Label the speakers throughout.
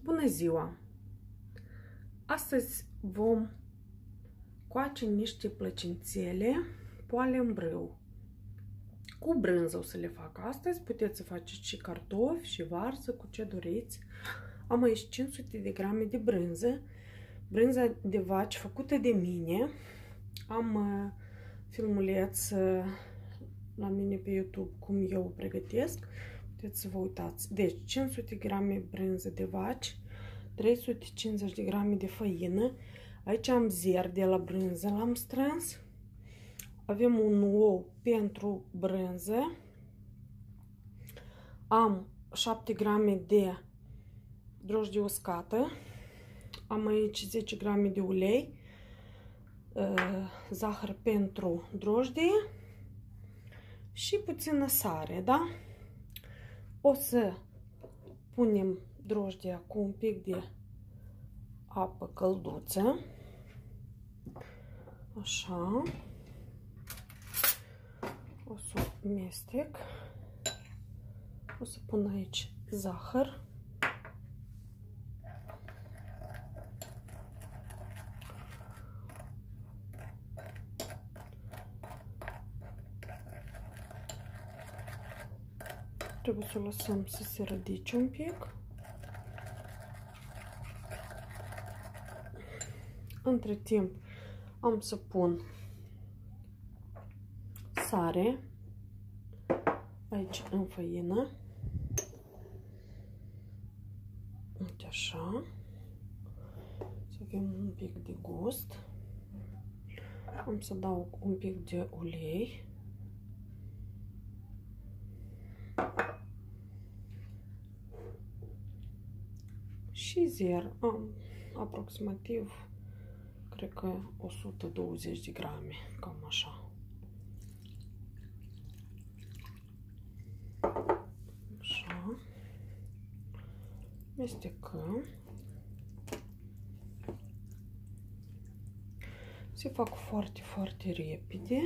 Speaker 1: Bună ziua! Astăzi vom coace niște plăcințele poale în brâu. Cu brânză o să le fac astăzi. Puteți să faceți și cartofi și varză, cu ce doriți. Am aici 500 de grame de brânză. Brânza de vaci făcută de mine. Am filmuleț la mine pe YouTube cum eu o pregătesc. Puteți să vă uitați. Deci 500 grame brânză de vaci, 350 de grame de făină. Aici am zer de la brânză, l-am strâns. Avem un ou pentru brânză. Am 7 grame de drojdie uscată. Am aici 10 grame de ulei, zahăr pentru drojdie și puțină sare, da? O să punem drojdia cu un pic de apă călduță. Așa. O să o mestec. O să pun aici zahăr. Trebuie să o lăsăm să se rădice un pic. Între timp am să pun sare aici în făină. Uite așa. Să avem un pic de gust. Am să dau un pic de ulei. Și zer, am aproximativ, cred că 120 de grame, cam așa. Așa. Mestecăm. Se fac foarte, foarte repede.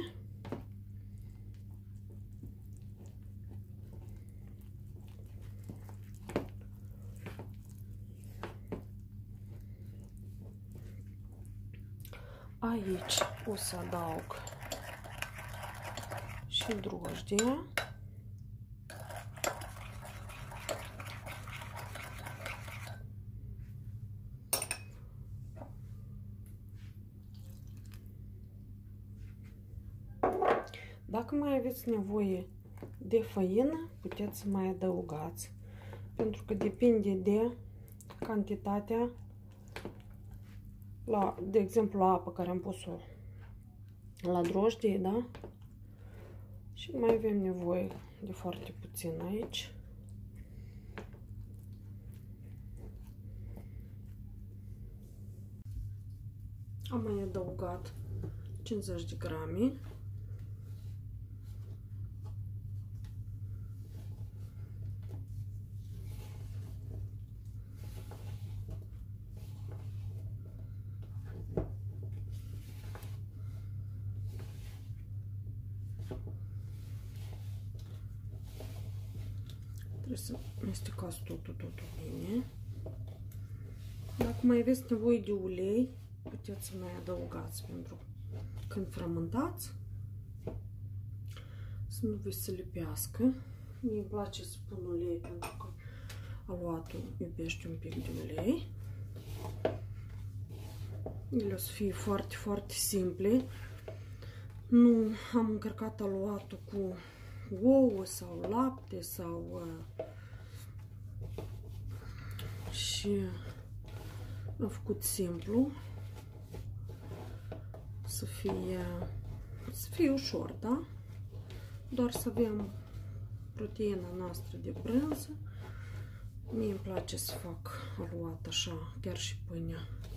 Speaker 1: Aici o să adaug și drojdia. Dacă mai aveți nevoie de făină, puteți să mai adăugați, pentru că depinde de cantitatea, de exemplu, la apă care am pus-o la drojdie, da? Și mai avem nevoie de foarte puțin aici. Am mai adăugat 50 de grame. Trebuie să mestecați totul bine. Dacă mai aveți nevoie de ulei, puteți să mai adăugați, pentru când frământați să nu vi se lipească. Mie îmi place să pun ulei pentru că aluatul iubește un pic de ulei. Ele o să fie foarte, foarte simple. Nu am încărcat aluatul cu ouă sau lapte sau și am făcut simplu, să fie ușor, da? Doar să avem proteina noastră de brânză. Mie îmi place să fac aluat așa, chiar și pâinea.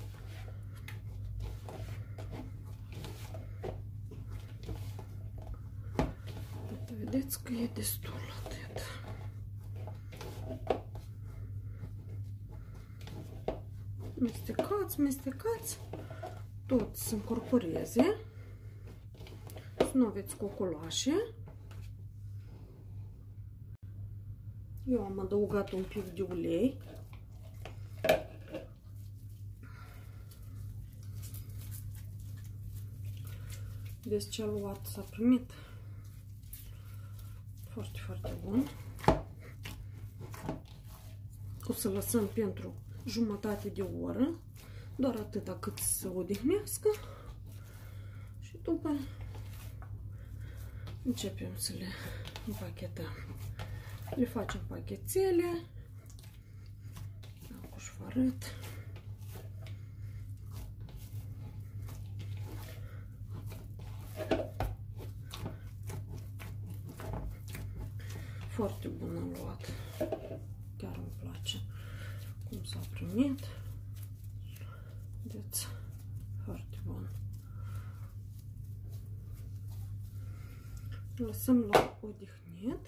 Speaker 1: Vedeți că e destul atât. Mestecați, mestecați, tot să încorporeze, să nu aveți cocoloașe. Eu am adăugat un pic de ulei Deci ce am luat s-a primit foarte, foarte bun. O să lăsăm pentru jumătate de oră, doar atâta cât să se odihnească și după începem să le împachetăm. Le facem pachetele. Acum și vă arăt. Foarte bun am luat. Chiar îmi place cum s-a primit. Vedeți? Foarte bun. Lăsăm la odihnit.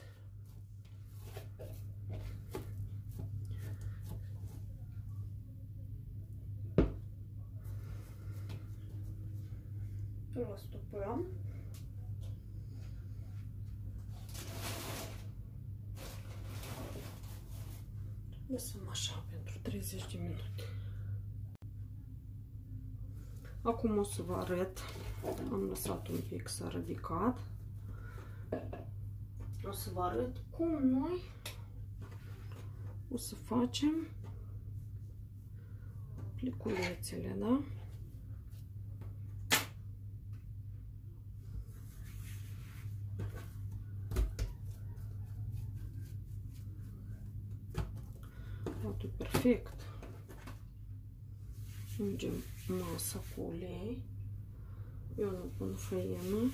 Speaker 1: Îl stupăm. Lăsăm așa pentru 30 de minute. Acum o să vă arăt. Am lăsat un pic s-a ridicat. O să vă arăt cum noi o să facem pliculețele, da? Totul perfect. Ungem masa cu ulei. Eu nu pun făină.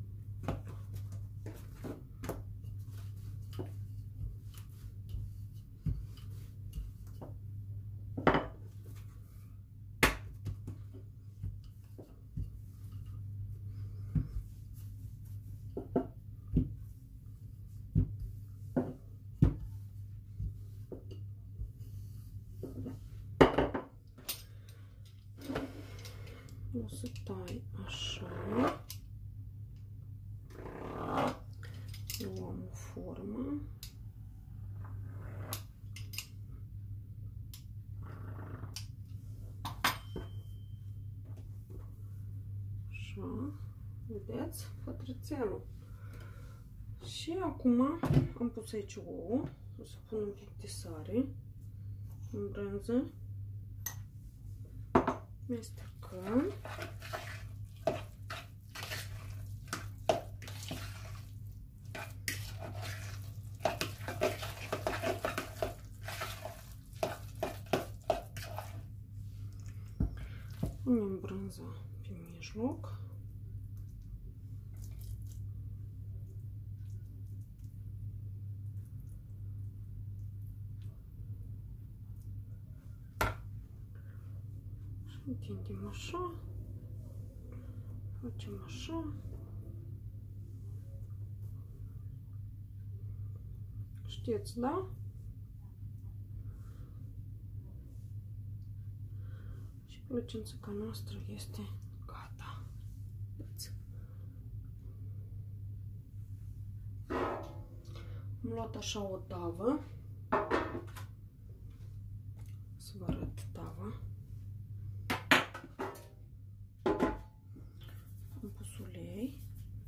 Speaker 1: O să tai așa. Luăm o formă. Așa. Vedeți? Pătrățelul. Și acum am pus aici ouă. O să pun un pic de sare în brânză. Mestecăm. Punem brânza pe mijloc. Întindem așa, facem așa, știți, da? Și plăcința noastră este gata. Am luat așa o tavă, să vă arăt tava. Am pus ulei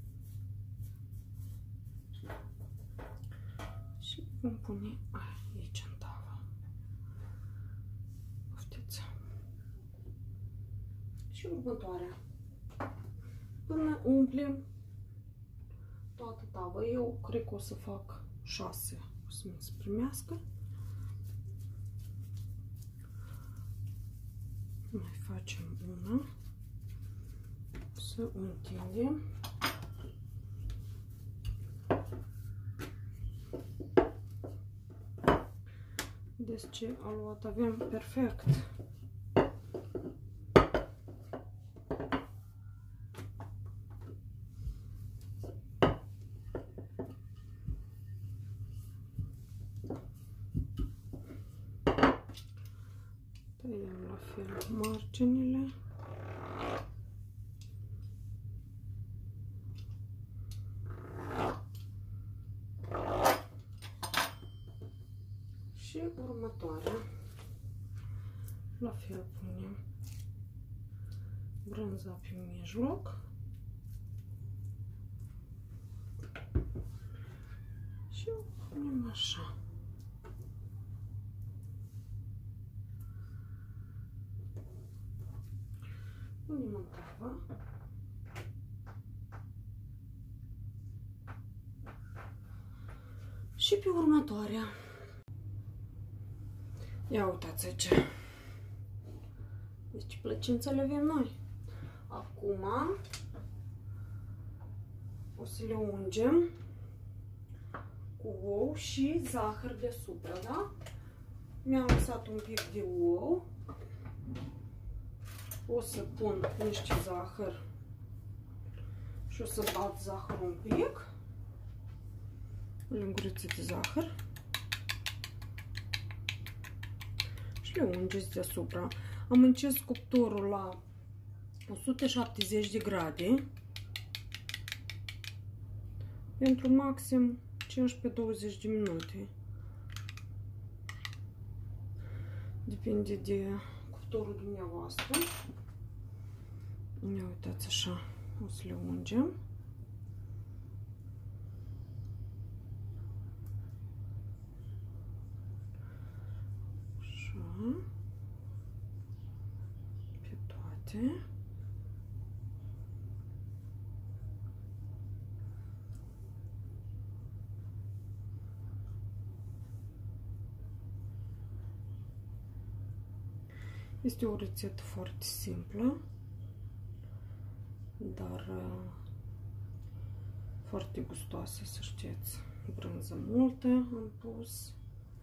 Speaker 1: și vom pune aici în tavă. Poftiți. Și următoarea. Până umplem toată tava. Eu cred că o să fac 6. O să mi se primească. Mai facem una. Să întindem. Deci ce a luat avem perfect. Tăiem la fel marginile. Și următoarea, la fel punem brânza pe mijloc. Și o punem așa. Punem în tavă. Și pe următoarea. Ia uitați aici. Deci plăcințele avem noi. Acum o să le ungem cu ou și zahăr deasupra, da? Mi-am lăsat un pic de ou. O să pun niște zahăr și o să bat zahărul un pic. O linguriță de zahăr. Și le ungeți deasupra. Am încins cuptorul la 170 de grade pentru maxim 15-20 de minute. Depinde de cuptorul dumneavoastră. Ia uitați așa, o să le ungem. Așa. Pe toate. Este o rețetă foarte simplă, dar foarte gustoasă, să știți. Brânză multă am pus,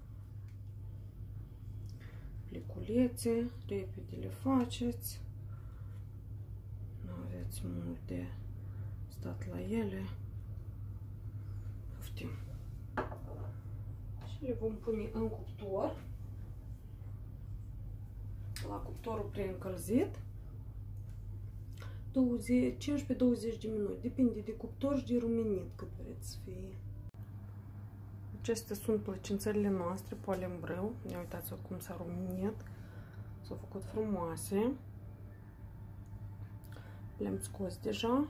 Speaker 1: pliculețe, repede le faceți, nu aveți mult de stat la ele. Poftim. Și le vom pune în cuptor, la cuptorul preîncălzit, 15-20 de minute, depinde de cuptor și de rumenit cât vreți să fie. Acestea sunt plăcințările noastre, poalembrâu. Ne uitați cum s-a rumenit, s-au făcut frumoase. Le-am scos deja.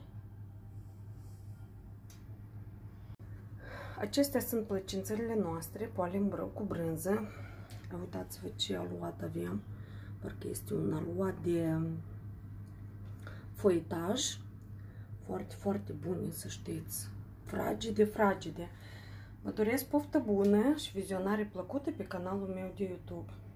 Speaker 1: Acestea sunt plăcințările noastre, poalembrâu cu brânză. Uitați-vă ce aluat avem. Parcă este un aluat de foietaj. Foarte, foarte bune, să știți. Fragide, fragide. Vă doresc poftă bună și vizionare plăcută pe canalul meu de YouTube.